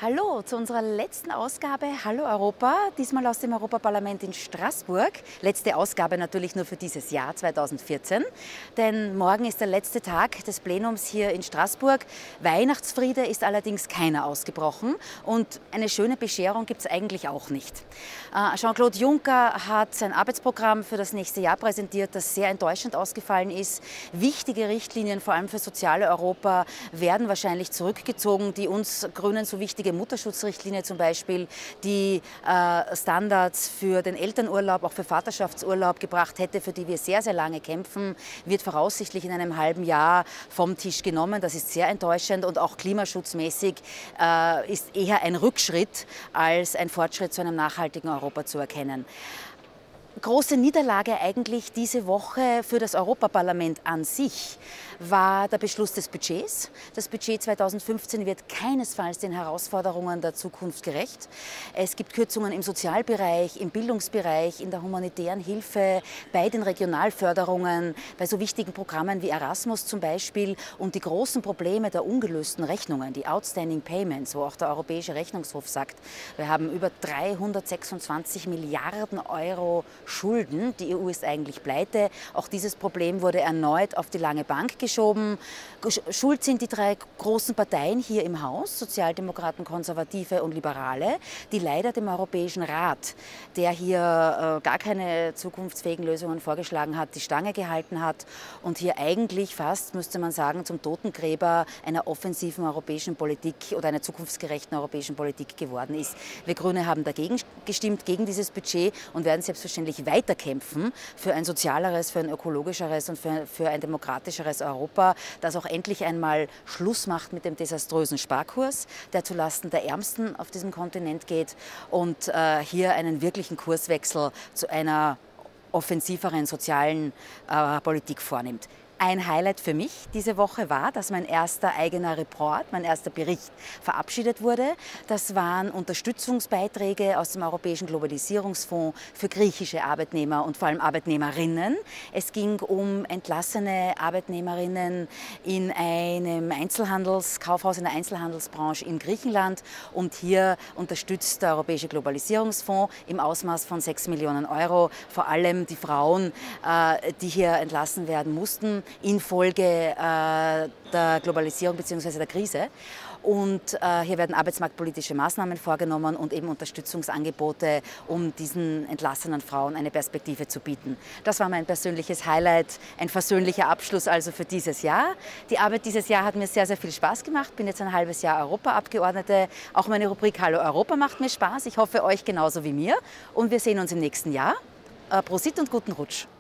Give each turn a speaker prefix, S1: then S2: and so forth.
S1: Hallo zu unserer letzten Ausgabe Hallo Europa, diesmal aus dem Europaparlament in Straßburg. Letzte Ausgabe natürlich nur für dieses Jahr 2014, denn morgen ist der letzte Tag des Plenums hier in Straßburg. Weihnachtsfriede ist allerdings keiner ausgebrochen und eine schöne Bescherung gibt es eigentlich auch nicht. Jean-Claude Juncker hat sein Arbeitsprogramm für das nächste Jahr präsentiert, das sehr enttäuschend ausgefallen ist. Wichtige Richtlinien, vor allem für soziale Europa, werden wahrscheinlich zurückgezogen, die uns Grünen so wichtige Mutterschutzrichtlinie zum Beispiel, die Standards für den Elternurlaub, auch für Vaterschaftsurlaub gebracht hätte, für die wir sehr, sehr lange kämpfen, wird voraussichtlich in einem halben Jahr vom Tisch genommen. Das ist sehr enttäuschend und auch klimaschutzmäßig ist eher ein Rückschritt als ein Fortschritt zu einem nachhaltigen Europa zu erkennen. Große Niederlage eigentlich diese Woche für das Europaparlament an sich war der Beschluss des Budgets. Das Budget 2015 wird keinesfalls den Herausforderungen der Zukunft gerecht. Es gibt Kürzungen im Sozialbereich, im Bildungsbereich, in der humanitären Hilfe, bei den Regionalförderungen, bei so wichtigen Programmen wie Erasmus zum Beispiel. Und die großen Probleme der ungelösten Rechnungen, die Outstanding Payments, wo auch der Europäische Rechnungshof sagt, wir haben über 326 Milliarden Euro Schulden. Die EU ist eigentlich pleite. Auch dieses Problem wurde erneut auf die lange Bank geschoben. Schuld sind die drei großen Parteien hier im Haus, Sozialdemokraten, Konservative und Liberale, die leider dem Europäischen Rat, der hier gar keine zukunftsfähigen Lösungen vorgeschlagen hat, die Stange gehalten hat und hier eigentlich fast, müsste man sagen, zum Totengräber einer offensiven europäischen Politik oder einer zukunftsgerechten europäischen Politik geworden ist. Wir Grüne haben dagegen gestimmt, gegen dieses Budget und werden selbstverständlich weiterkämpfen für ein sozialeres, für ein ökologischeres und für ein demokratischeres Europa, das auch endlich einmal Schluss macht mit dem desaströsen Sparkurs, der zulasten der Ärmsten auf diesem Kontinent geht und hier einen wirklichen Kurswechsel zu einer offensiveren sozialen Politik vornimmt. Ein Highlight für mich diese Woche war, dass mein erster eigener Report, mein erster Bericht verabschiedet wurde. Das waren Unterstützungsbeiträge aus dem Europäischen Globalisierungsfonds für griechische Arbeitnehmer und vor allem Arbeitnehmerinnen. Es ging um entlassene Arbeitnehmerinnen in einem Kaufhaus in der Einzelhandelsbranche in Griechenland. Und hier unterstützt der Europäische Globalisierungsfonds im Ausmaß von 6 Millionen Euro vor allem die Frauen, die hier entlassen werden mussten infolge der Globalisierung bzw. der Krise. Und hier werden arbeitsmarktpolitische Maßnahmen vorgenommen und eben Unterstützungsangebote, um diesen entlassenen Frauen eine Perspektive zu bieten. Das war mein persönliches Highlight, ein versöhnlicher Abschluss also für dieses Jahr. Die Arbeit dieses Jahr hat mir sehr, sehr viel Spaß gemacht. Bin jetzt ein halbes Jahr Europaabgeordnete. Auch meine Rubrik Hallo Europa macht mir Spaß. Ich hoffe, euch genauso wie mir. Und wir sehen uns im nächsten Jahr. Prosit und guten Rutsch.